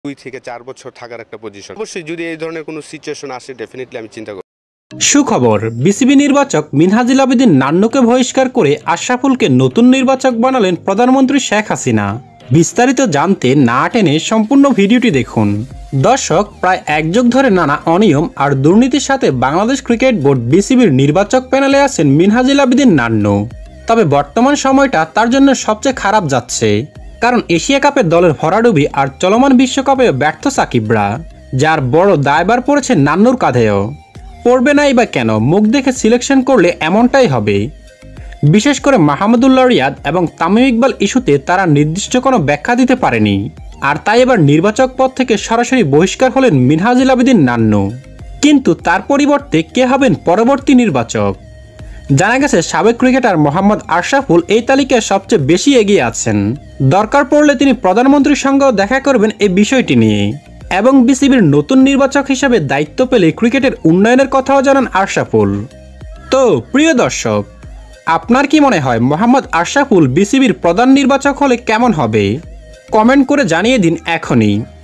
2 থেকে 4 বছর থাকার একটা পজিশন। অবশ্যই যদি এই ধরনের কোনো সিচুয়েশন আসে ডেফিনেটলি আমি চিন্তা করব। সুখবর, বিসিবি নির্বাচক মিনহাজুল আবেদীন নান্নুকে বহিষ্কার করে আশরাফুলকে নতুন নির্বাচক বানালেন প্রধানমন্ত্রী শেখ হাসিনা। বিস্তারিত জানতে না টেনে সম্পূর্ণ ভিডিওটি দেখুন। দর্শক, প্রায় এক যুগ ধরে নানা অনিয়ম আর দুর্নীতির সাথে বাংলাদেশ ক্রিকেট বোর্ড বিসিবির নির্বাচক প্যানেলে আছেন মিনহাজুল আবেদীন নান্নু। তবে বর্তমান সময়টা তার জন্য সবচেয়ে খারাপ যাচ্ছে, কারণ এশিয়া কাপের দলের ভরাডুবি আর চলমান বিশ্বকাপে ব্যর্থ সাকিবরা, যার বড় দায়ভার পড়েছে নান্নুর কাঁধেও। পড়বে নাই বা কেন, মুখ দেখে সিলেকশন করলে এমনটাই হবে। বিশেষ করে মাহমুদুল্লাহ রিয়াদ এবং তামিম ইকবাল ইস্যুতে তারা নির্দিষ্ট কোনো ব্যাখ্যা দিতে পারেনি, আর তাই এবার নির্বাচক পদ থেকে সরাসরি বহিষ্কার হলেন মিনহাজুল আবেদীন নান্নু। কিন্তু তার পরিবর্তে কে হবেন পরবর্তী নির্বাচক? জানা গেছে সাবেক ক্রিকেটার মোহাম্মদ আশরাফুল এই তালিকায় সবচেয়ে বেশি এগিয়ে আছেন। দরকার পড়লে তিনি প্রধানমন্ত্রীর সঙ্গেও দেখা করবেন এই বিষয়টি নিয়ে, এবং বিসিবির নতুন নির্বাচক হিসেবে দায়িত্ব পেলে ক্রিকেটের উন্নয়নের কথাও জানান আশরাফুল। তো প্রিয় দর্শক, আপনার কি মনে হয় মোহাম্মদ আশরাফুল বিসিবির প্রধান নির্বাচক হলে কেমন হবে? কমেন্ট করে জানিয়ে দিন এখনই।